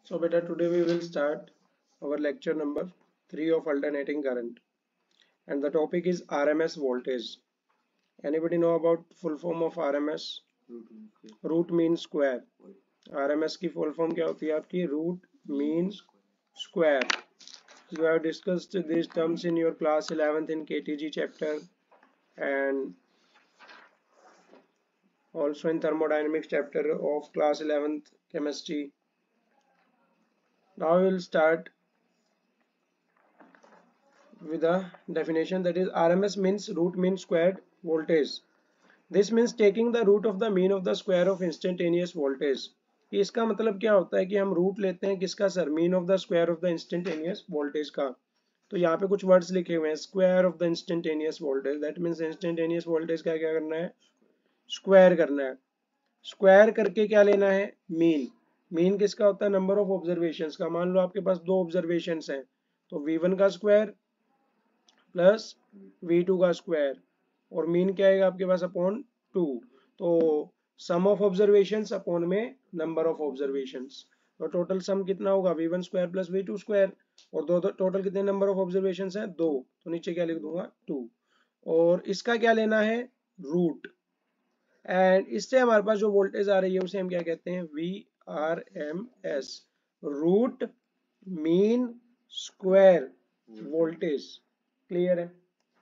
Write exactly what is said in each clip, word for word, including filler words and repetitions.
So beta, today we will start our lecture number three of alternating current, and the topic is R M S voltage. Anybody know about full form of R M S? Root mean square. R M S की full form क्या होती है आपकी? Root mean square. You have discussed these terms in your class eleventh in K T G chapter and also in thermodynamics chapter of class eleventh chemistry. Now we will start with a definition, that is R M S means root mean squared voltage. This means taking the root of the mean of the square of instantaneous voltage. इसका मतलब क्या होता है कि हम root लेते हैं किसका sir? Mean of the square of the instantaneous voltage का. तो यहाँ पे कुछ वर्ड्स लिखे हुए हैं, square of the instantaneous voltage. That means instantaneous voltage का क्या करना है? स्क्वायर करना है. स्क्वायर करके क्या लेना है? मीन. मीन किसका होता है? नंबर ऑफ ऑब्जर्वेशंस का. मान लो आपके पास दो ऑब्जर्वेशंस हैं, तो वी वन का स्क्वायर प्लस वी टू का स्क्वायर, और मीन क्या आएगा आपके पास? Upon two. तो सम ऑफ ऑब्जर्वेशंस अपॉन में नंबर ऑफ ऑब्जर्वेशंस. तो टोटल सम कितना होगा? V one square plus V two square. और दो टोटल कितने नंबर ऑफ ऑब्जर्वेशंस हैं? दो. तो नीचे क्या लिख दूंगा? टू. और इसका क्या लेना है? रूट. एंड इससे हमारे पास जो वोल्टेज आ रही है उसे हम क्या कहते हैं? V R M S, root mean square voltage. Clear है?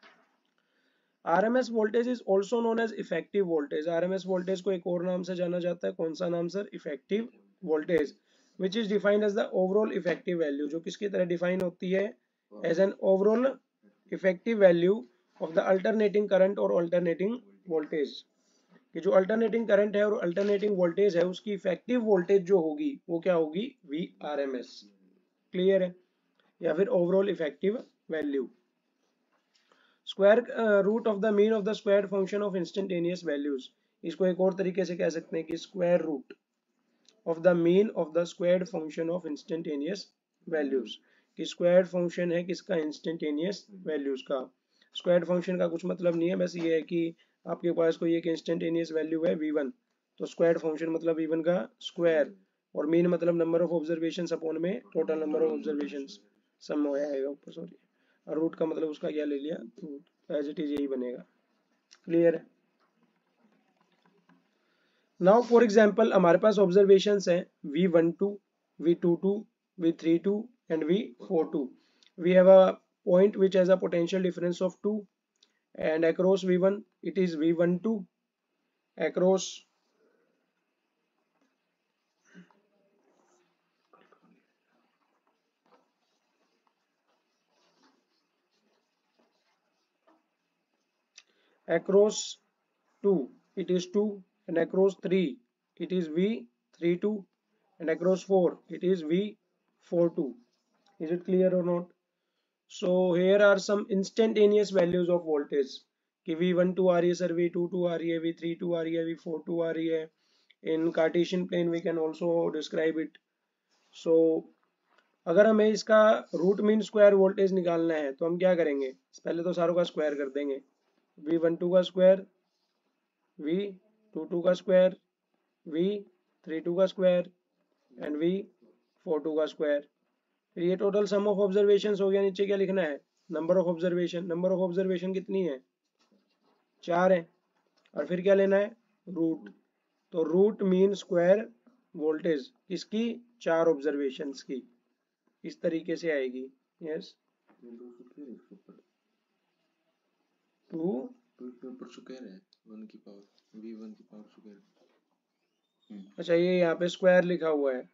RMS voltage is also known as effective voltage. RMS voltage को एक और नाम से जाना जाता है. कौन सा नाम sir? Effective voltage. Which is defined as the overall effective value. जो किसकी तरह डिफाइन होती है? As an overall effective value of the alternating current और अल्टरनेटिंग वोल्टेज. कि जो अल्टरनेटिंग करंट है और अल्टरनेटिंग वोल्टेज है उसकी इफेक्टिव वोल्टेज जो होगी वो क्या होगी? V R M S. Clear है? या फिर overall effective value. Square root of the mean of the square function of instantaneous values. इसको एक और तरीके से कह सकते हैं कि square root of the mean of the squared function of instantaneous values. कि स्क्वायर्ड फंक्शन है किसका? इंस्टेंटेनियस वैल्यूज का. स्क्वायर्ड फंक्शन का कुछ मतलब नहीं है, बस ये है कि आपके पास कोई एक इंस्टेंटेनियस वैल्यू है वी वन, तो स्क्वायर्ड फंक्शन मतलब वी वन का स्क्वायर, और मीन मतलब नंबर ऑफ ऑब्जर्वेशंस अपॉन में total number of observations sum हो आएगा ऊपर. सॉरी, और रूट का मतलब उसका क्या ले लिया? रूट. एज इट इज यही बनेगा. क्लियर है? नाउ फॉर एग्जांपल हमारे पास ऑब्जर्वेशंस हैं V one two, V two two, V three two and V four two. We have a point which has a potential difference of two, and across V one it is V one two, across across two it is two, and across three it is V three two, and across four it is V four two. Is it clear or not? So here are some instantaneous values of voltage. कि V one two आ रही है sir, V two two आ रही है, we three to आ रही है, वी फोर टू आ रही है. In Cartesian plane we can also describe it. So अगर हमें इसका रूट मीन स्क्वायर वोल्टेज निकालना है तो हम क्या करेंगे? पहले तो सारों का स्क्वायर कर देंगे. वी वन टू का स्क्वायर, वी टू टू का स्क्वायर, वी थ्री टू का square and V four two का स्क्वायर. फिर ये टोटल सम ऑफ ऑब्जर्वेशन हो गया. नीचे क्या लिखना है? Number of observation. Number of observation कितनी है? चार है. और फिर क्या लेना है? रूट. तो रूट मीन स्क्वायर वोल्टेज किसकी? चार ऑब्जर्वेशंस की. इस तरीके से आएगी. यस, टू ऊपर स्क्वायर है वन की पावर वी वन की पावर स्क्वायर. अच्छा, ये यहाँ पे स्क्वायर लिखा हुआ है.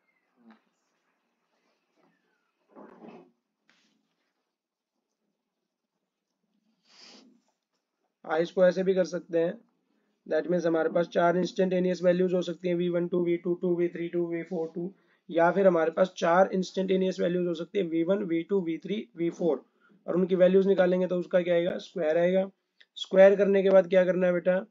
आ, इसको ऐसे भी कर सकते हैं. दैट मीन्स हमारे पास चार इंस्टेंटेनियस वैल्यूज हो सकती हैं, V one two, V two two, V three two, V four two. या फिर हमारे पास चार इंस्टेंटेनियस वैल्यूज हो सकती है, V one, V two, V three, V four. और उनकी वैल्यूज निकालेंगे तो उसका क्या आएगा? स्क्वायर आएगा. स्क्वायर करने के बाद क्या करना है बेटा?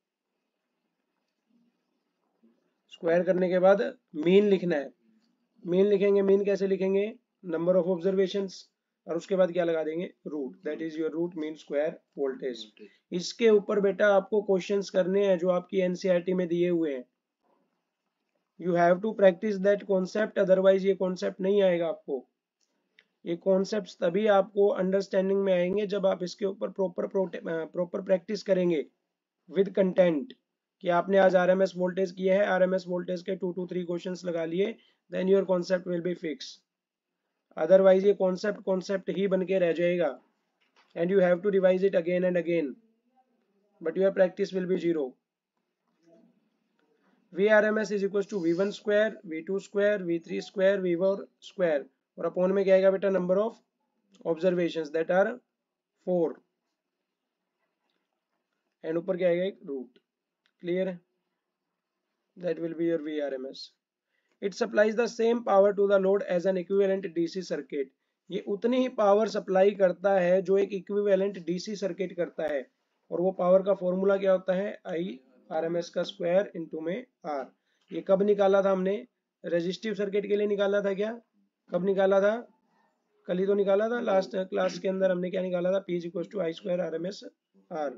स्क्वायर करने के बाद मीन लिखना है. मीन लिखेंगे. मीन कैसे लिखेंगे? नंबर ऑफ ऑब्जर्वेशंस, और उसके बाद क्या लगा देंगे? Root. That is your root mean square voltage. इसके ऊपर बेटा आपको क्वेश्चंस करने हैं जो आपकी एनसीईआरटी में दिए हुए हैं. You have to practice that concept, otherwise ये कॉन्सेप्ट नहीं आएगा आपको। ये कॉन्सेप्ट्स तभी आपको अंडरस्टैंडिंग में आएंगे जब आप इसके ऊपर प्रॉपर प्रॉपर प्रैक्टिस करेंगे विद कंटेंट, कि आपने आज आरएमएस वोल्टेज किया है, आरएमएस वोल्टेज के टू टू थ्री क्वेश्चंस लगा लिए, then your concept will be fix. Otherwise ये कॉन्सेप्ट कॉन्सेप्ट ही बन के रह जाएगा, and you have to revise it again and again, but your practice will be zero. V R M S is equals to V one square, V two square, V three square, V four square, और upon में क्या आएगा बेटा, number of observations that are four, and ऊपर क्या आएगा, एक root. Clear है? That will be your V R M S. It supplies the same power to the load as an equivalent D C circuit. ये उतनी ही power supply करता है जो एक इक्विवेलेंट डीसी सर्किट करता है, और वो पावर का फॉर्मूला क्या होता है, आई आर एम एस का स्क्वायर इंटू में आर। ये कब निकाला था हमने, रेजिस्टिव सर्किट के लिए निकाला था क्या, कब निकाला था, कल ही तो निकाला था, लास्ट क्लास के अंदर हमने क्या निकाला था, P is equal to I square R M S R.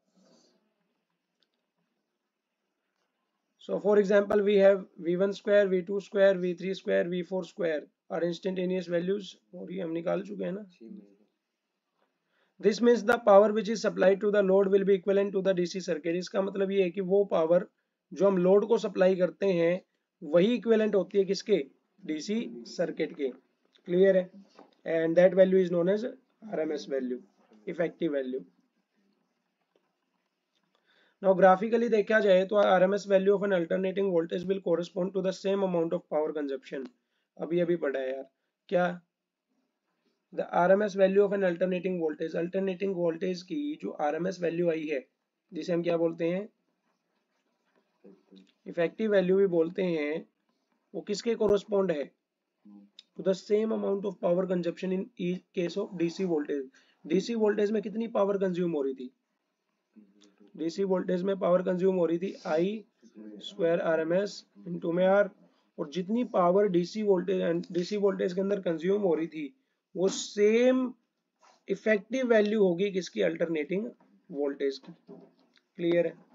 So for example, we have V one square, V two square, V three square, V four square are instantaneous values, और ये हम निकाल चुके हैं ना। This means the power which is supplied to the load will be equivalent to the D C circuit. इसका मतलब ये है कि वो पावर जो हम लोड को सप्लाई करते हैं वही इक्विवेलेंट होती है किसके, डीसी सर्किट के। क्लियर है? And that value is known as RMS value, effective value. Now graphically देखा जाए तो R M S value of an alternating voltage will correspond to the same amount of power consumption. अभी अभी पढ़ा है यार क्या, the R M S value of an alternating voltage, alternating voltage की जो R M S value आई है जिसे हम क्या बोलते हैं, इफेक्टिव वैल्यू भी बोलते हैं, वो किसके कोरोस्पोंड है, to the same amount of power consumption in each case of D C voltage. D C voltage में कितनी पावर कंज्यूम हो रही थी, डीसी वोल्टेज में पावर कंज्यूम हो रही थी I square R M S into में आर, और जितनी power DC voltage DC voltage के अंदर कंज्यूम हो रही थी वो सेम इफेक्टिव वैल्यू होगी किसकी, अल्टरनेटिंग वोल्टेज की। क्लियर है?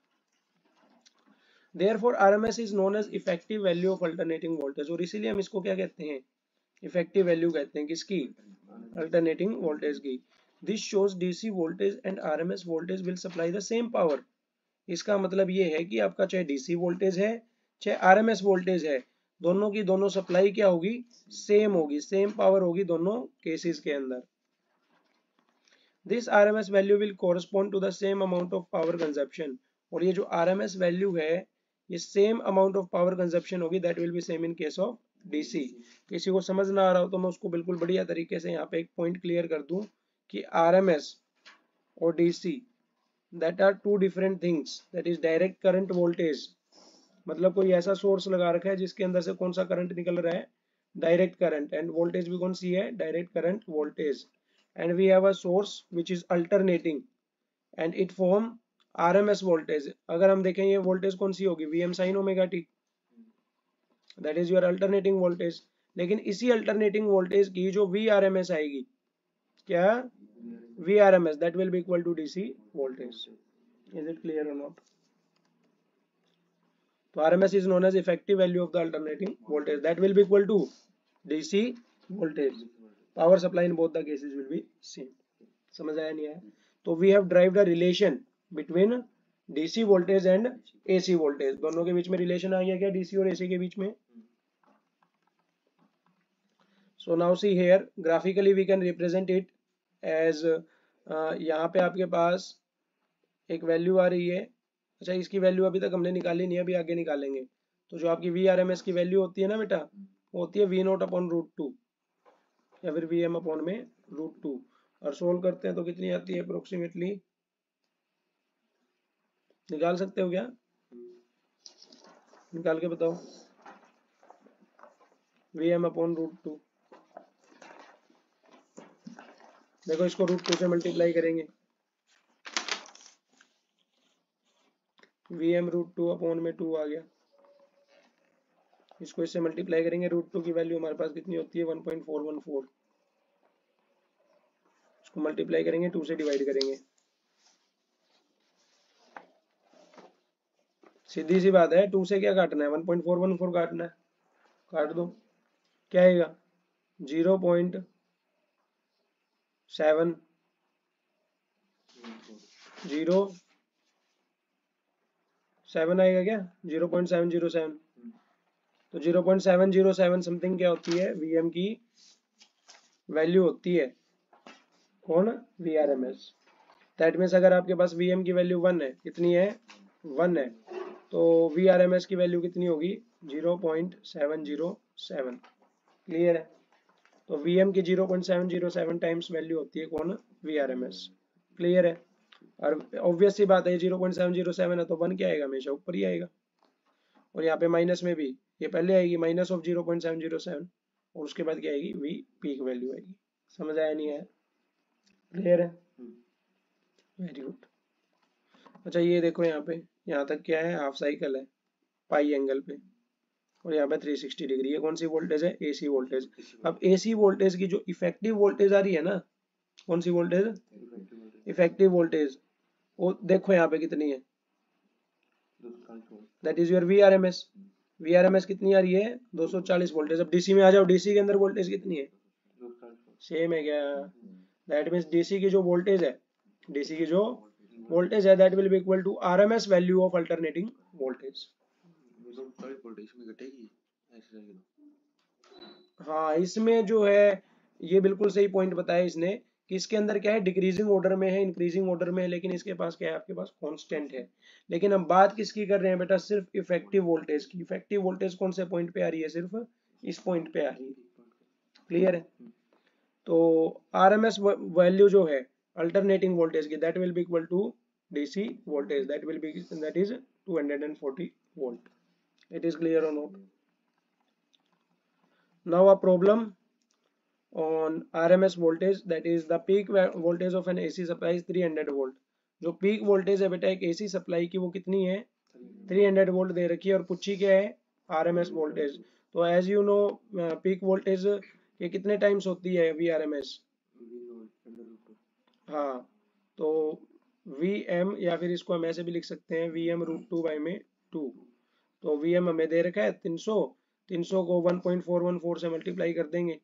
Therefore RMS is known as effective value of alternating voltage, और इसीलिए हम इसको क्या कहते हैं, इफेक्टिव वैल्यू कहते हैं किसकी, अल्टरनेटिंग वोल्टेज की। This shows D C voltage and R M S voltage will supply the same power. इसका मतलब ये है कि आपका चाहे D C वोल्टेज है चाहे R M S वोल्टेज है, दोनों की दोनों सप्लाई क्या होगी, सेम होगी, सेम पावर होगी दोनों केसेस के अंदर। This R M S value will correspond to the same amount of power consumption, और ये जो R M S वैल्यू है ये same amount of power consumption होगी, that will be same in case of DC. किसी को समझ ना आ रहा हो तो मैं उसको बिल्कुल बढ़िया तरीके से यहाँ पे एक पॉइंट क्लियर कर दूं कि आरएमएस और DC that are two different things, that is direct current voltage, मतलब कोई ऐसा सोर्स लगा रखा है जिसके अंदर से कौन सा करंट निकल रहा है, डायरेक्ट करंट, एंड वोल्टेज भी कौन सी है, direct current voltage, and we have a source which is alternating and it form RMS voltage. अगर हम देखें ये वोल्टेज कौन सी होगी, V M sine omega T, that is your alternating voltage. लेकिन इसी अल्टरनेटिंग वोल्टेज की जो वी आर एम एस आएगी, क्या, V R M S, that will be equal to D C voltage. Is it clear or not? So R M S is known as effective value of the alternating voltage, that will be equal to D C voltage. Power supply in both the cases will be same. समझ आया नहीं आया? तो we have derived a relation between D C voltage and A C voltage. दोनों के बीच में relation आ गया क्या, D C और A C के बीच में? So now see here, graphically we can represent it as uh, यहाँ पे आपके पास एक वैल्यू आ रही है, अच्छा इसकी वैल्यू अभी तक हमने निकाली नहीं है, अभी आगे निकालेंगे। तो जो आपकी वी आर एम एस की वैल्यू होती है ना बेटा, वो होती है V nought upon root two या फिर वी एम अपॉन में रूट टू, और सोल्व करते हैं तो कितनी आती है अप्रोक्सीमेटली, निकाल सकते हो क्या, निकाल के बताओ, V M upon root two, देखो इसको रूट टू से मल्टीप्लाई करेंगे, V M root two upon में टू आ गया, इसको इससे मल्टीप्लाई करेंगे, रूट टू की वैल्यू हमारे पास कितनी होती है, one point four one four, इसको मल्टीप्लाई करेंगे, टू से डिवाइड करेंगे, सीधी सी बात है, टू से क्या काटना है, one point four one four काटना है, काट दो। क्या आएगा, zero point seven zero seven आएगा क्या, zero point seven zero seven. तो zero point seven zero seven something क्या होती है, वीएम की वैल्यू होती है, कौन, V R M S. That means अगर आपके पास वीएम की वैल्यू वन है, कितनी है, वन है, तो वी आर एम एस की वैल्यू कितनी होगी, zero point seven zero seven. Clear है। तो वीएम की zero point seven zero seven times value होती है कौन, V R M S. Clear है। और ऑब्वियस सी बात है, zero point seven zero seven है तो वन क्या आएगा, हमेशा ऊपर ही आएगा। और यहाँ पे माइनस में भी ये पहले आएगी minus of zero point seven zero seven, और उसके बाद क्या आएगी, वी पीक वैल्यू आएगी। समझ आया नहीं आया, क्लियर है, वेरी गुड। अच्छा ये देखो यहाँ पे, यहाँ तक क्या है, हाफ साइकिल है पाई एंगल पे, और यहाँ पे थ्री सिक्सटी डिग्री है, कौन सी वोल्टेज है, एसी वोल्टेज। अब एसी वोल्टेज की जो इफेक्टिव वोल्टेज आ रही है ना, कौन सी वोल्टेज, इफेक्टिव वोल्टेज, वो देखो यहाँ पे कितनी है, that is your V R M S. V R M S कितनी आ रही है, दो सौ चालीस वोल्टेज। अब डीसी में आ जाओ, डीसी के अंदर वोल्टेज कितनी है, सेम है क्या, दैट मीन्स डीसी की जो वोल्टेज है, डीसी की जो वोल्टेज है, that will be equal to RMS value of alternating voltage. हाँ इसमें जो है, ये बिल्कुल सही पॉइंट बताया इसने कि इसके अंदर क्या है, डिक्रीजिंग ऑर्डर में है, इंक्रीजिंग ऑर्डर में है, लेकिन इसके पास क्या है, आपके पास कांस्टेंट है। लेकिन हम बात किसकी कर रहे हैं बेटा, सिर्फ इफेक्टिव वोल्टेज की। इफेक्टिव वोल्टेज कौन से पॉइंट पे आ रही है, सिर्फ इस पॉइंट पे आ रही है। क्लियर है। तो आरएमएस वैल्यू जो है अल्टरनेटिंग वोल्टेज की, that will be equal to DC voltage, that will be that is two hundred forty volt. It is clear और not. Now a problem on R M S voltage, that is the peak voltage of an A C supply is three hundred volt। जो peak voltage है बेटा एक A C supply की, वो कितनी है, three hundred volt दे रखी है, और पूछी क्या है, R M S voltage। तो as you know peak voltage ये कितने टाइम्स होती है V R M S, हाँ तो V M, या फिर इसको हम ऐसे भी लिख सकते हैं V M root two by में टू। तो V M हमें दे रखा है तीन सौ, तीन सौ को one point four one four से मल्टीप्लाई कर देंगे,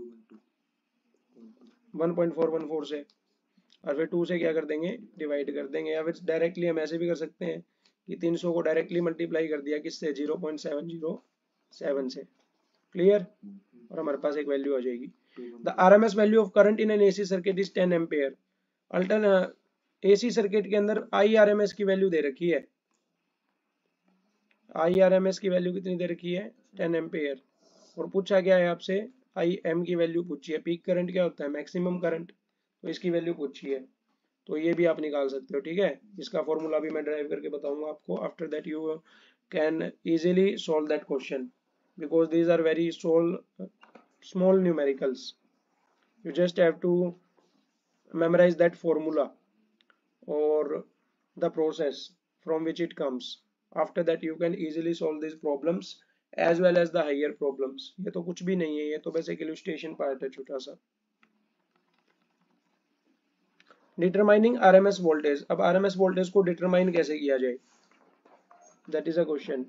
one point four one four से, और फिर टू से क्या कर देंगे, डिवाइड कर देंगे। या फिर डायरेक्टली हम ऐसे भी कर सकते हैं कि तीन सौ को डायरेक्टली मल्टीप्लाई कर दिया किससे, zero point seven zero seven से। क्लियर। और हमारे पास एक वैल्यू आ जाएगी। The RMS value of current in an AC circuit is ten ampere. अल्टरन एसी सर्किट के अंदर आईआरएमएस की वैल्यू दे रखी है, आईआरएमएस की वैल्यू कितनी दे रखी है, टेन एम्पेयर। और पूछा क्या है आपसे, आई एम की वैल्यू पूछी है। पीक करंट क्या होता है, मैक्सिमम करंट, तो इसकी वैल्यू पूछी है। तो ये भी आप निकाल सकते हो, ठीक है। इसका फॉर्मूला भी मैं ड्राइव करके बताऊंगा आपको। After that you can easily solve that question, because these are very small numericals. You just have to memorize that formula or the process from which it comes. After that you can easily solve these problems as well as the higher problems. ये तो कुछ भी नहीं है, ये तो बस एक illustration part है छोटा सा। Determining R M S voltage। अब R M S voltage को determine कैसे किया जाए, that is a question।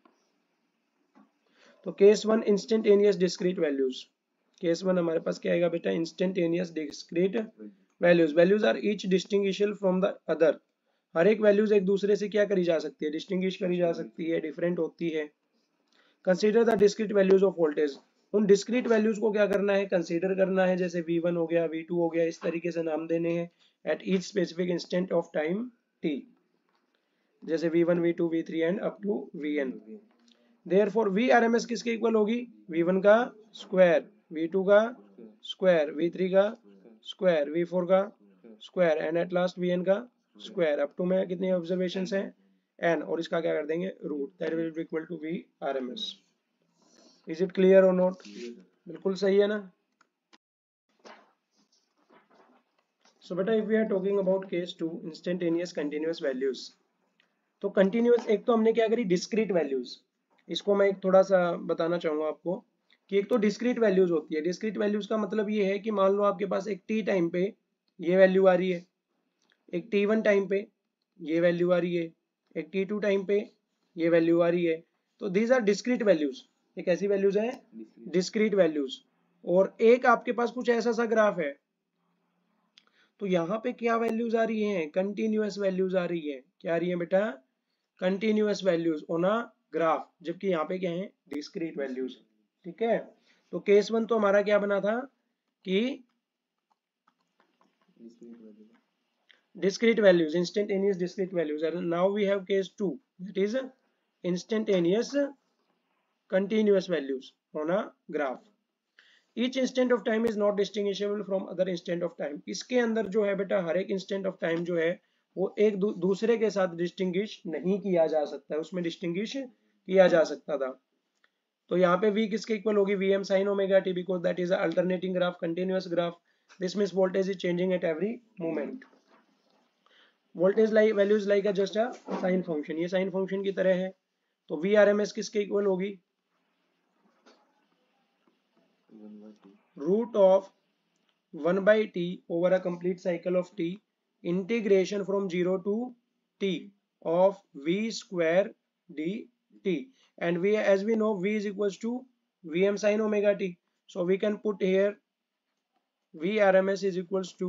तो case one instantaneous discrete values। Case one हमारे पास क्या आएगा बेटा, instantaneous discrete values. Values are each distinguishable from the other. हर एक वैल्यूज एक दूसरे से क्या करी जा सकती है, डिस्टिंग्विश करी जा सकती है, डिफरेंट होती है। Consider the discrete values of voltage. उन डिस्क्रीट वैल्यूज को क्या करना है, कंसीडर करना है। जैसे वी वन हो गया, वी टू हो गया, इस तरीके से नाम देने हैं at each specific instant of time T, जैसे V one V two V three and up to V N. Therefore V R M S किसके इक्वल होगी, वी वन का स्क्वायर, वी टू का स्क्वायर, वी थ्री का square, V four का square, and at last V N का square. Up to में कितनी observations हैं, एन, और इसका क्या कर देंगे, root. That will be equal to V R M S. Is it clear और नॉट, बिल्कुल सही है ना। सो बेटा if we are talking about case two, instantaneous continuous values. तो कंटिन्यूअस, एक तो हमने क्या करी, डिस्क्रीट वैल्यूज। इसको मैं एक थोड़ा सा बताना चाहूंगा आपको कि एक तो डिस्क्रीट वैल्यूज होती है। डिस्क्रीट वैल्यूज का मतलब ये है कि मान लो आपके पास एक टी टाइम पे ये वैल्यू आ रही है, एक टी वन टाइम पे ये वैल्यू आ रही है, एक टी टू टाइम पे ये वैल्यू आ रही है। तो दीज आर डिस्क्रीट वैल्यूज, ये कैसी वैल्यूज है, डिस्क्रीट वैल्यूज। और एक आपके पास कुछ ऐसा सा ग्राफ है, तो यहाँ पे क्या वैल्यूज आ रही हैं, कंटिन्यूअस वैल्यूज आ रही है। क्या आ रही है बेटा, continuous values on a graph, जबकि यहाँ पे क्या है, डिस्क्रीट वैल्यूज। ठीक है, तो केस वन तो हमारा क्या बना था कि discrete values, instantaneous discrete values, and now we have case two, that is instantaneous continuous values on a graph. Each instant of time is not distinguishable from other instant of time. इसके अंदर जो है बेटा हर एक instant of time जो है वो एक दू, दूसरे के साथ डिस्टिंग्विश नहीं किया जा सकता है, उसमें डिस्टिंग्विश किया जा सकता था। तो यहाँ पे v किसके इक्वल होगी, vm sin omega t, because that is a alternating graph, continuous graph. This means voltage is changing at every moment. Voltage like values like just a sine function, ये साइन फंक्शन की तरह है। तो V R M S किसके equal होगी, root of one by T over a complete cycle of T, integration from zero to T of V square D T, and V as we know v is equals to vm sin omega t, so we can put here v rms is equals to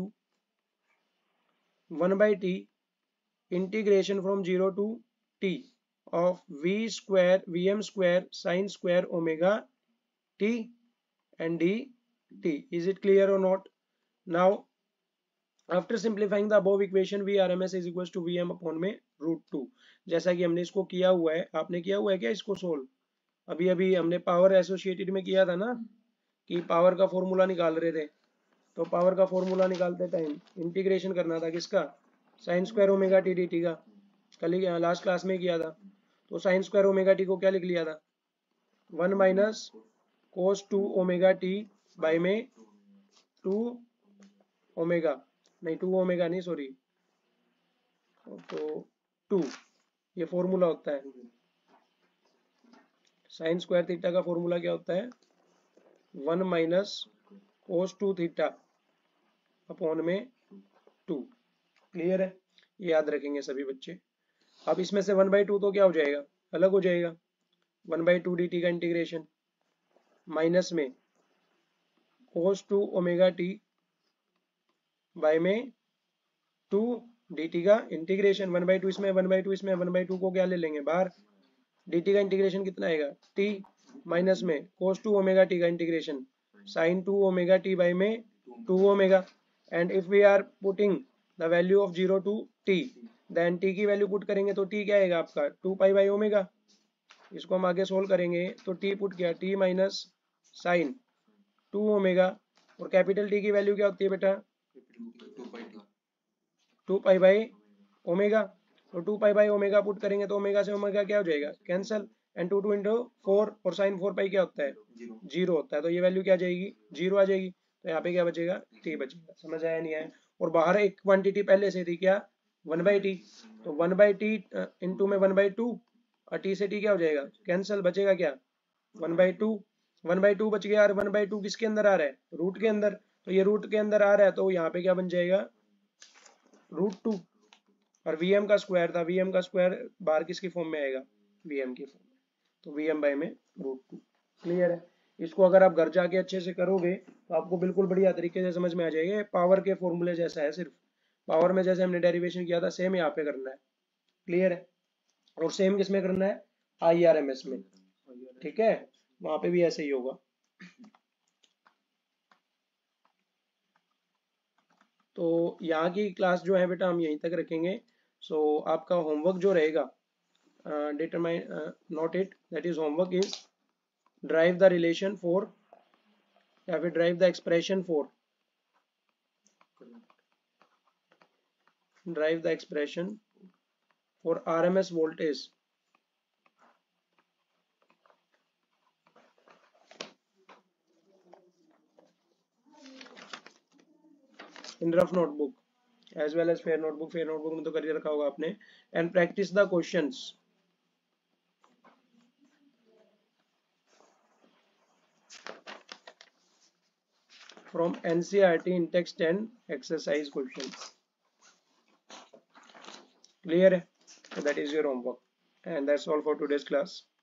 one by t integration from zero to t of v square vm square sin square omega t and dt. Is it clear or not? Now after simplifying the above equation, v rms is equals to vm upon में root two, जैसा कि हमने इसको किया हुआ है, आपने किया हुआ है क्या इसको सोल्व, अभी अभी हमने पावर एसोसिएटेड में किया था ना, कि पावर का फॉर्मूला निकाल रहे थे। तो पावर का फॉर्मूला निकालते टाइम इंटीग्रेशन करना था किसका, sine square omega T D T का, कल ही लास्ट क्लास में किया था। तो साइन स्क्वायर ओमेगा टी को क्या लिख लिया था, one minus cos two omega T by में टू ओमेगा, नहीं टू ओमेगा नहीं सॉरी, तो टू, ये फॉर्मूला होता है साइन स्क्वायर थीटा का, फॉर्मूला क्या होता है, one minus cos two theta upon में टू। क्लियर है, ये याद रखेंगे सभी बच्चे। अब इसमें से वन बाई टू तो क्या हो जाएगा, अलग हो जाएगा, one by two D T का इंटीग्रेशन माइनस में cos two omega T by में टू डी टी का इंटीग्रेशन, वन बाई टू इसमें वन बाई टू इसमें, वन बाई टू को क्या ले लेंगे बाहर, डी टी का इंटीग्रेशन कितना आएगा टी, माइनस में कोस टू ओमेगा टी का integration sine two omega T by में two omega, and if we are putting the value of zero to T, then T की वैल्यू पुट करेंगे तो T क्या आएगा आपका टू पाई बाई ओमेगा। इसको हम आगे सोल्व करेंगे तो टी पुट किया T minus sine two omega, और कैपिटल टी की वैल्यू क्या होती है बेटा, टू पाई बाई ओमेगा। तो two pi by omega put करेंगे तो ओमेगा से ओमेगा क्या हो जाएगा cancel, and two two into four, और साइन फोर पाई क्या होता है जीरो होता है, तो ये वैल्यू क्या आ जाएगी जीरो आ जाएगी। तो यहाँ पे क्या बचेगा टी बचेगा। समझ आया नहीं आया? और बाहर एक क्वांटिटी पहले से थी क्या वन बाई टी, तो वन बाई टी इंटू में वन बाई टू, और टी से टी क्या हो जाएगा कैंसल, बचेगा क्या one by two, one by two बच गया। और वन बाई टू किसके अंदर आ रहा है रूट के अंदर, तो ये रूट के अंदर आ रहा है तो यहाँ पे क्या बन जाएगा रूट टू, और वीएम का स्क्वायर था, वीएम का स्क्वायर बाहर किसकी फॉर्म में आएगा वीएम की फॉर्म में, तो वीएम बाय में रूट टू। क्लियर है? इसको अगर आप घर जाके अच्छे से करोगे तो आपको बिल्कुल बढ़िया तरीके से समझ में आ जाएगा। पावर के फॉर्मूले जैसा है, सिर्फ पावर में जैसे हमने डेरिवेशन किया था सेम यहाँ पे करना है। क्लियर है? और सेम किस में करना है आई आर एम एस में। ठीक है, वहां पे भी ऐसे ही होगा। तो यहाँ की क्लास जो है बेटा हम यहीं तक रखेंगे। सो so, आपका होमवर्क जो रहेगा determine note it, that is homework is derive the relation for, या फिर derive the expression for, derive the expression for RMS voltage in rough notebook as well as fair notebook. Fair notebook में तो कर रखा होगा आपने। And practice the questions from N C E R T in text and exercise questions. Clear है? So that is your homework. And that's all for today's class.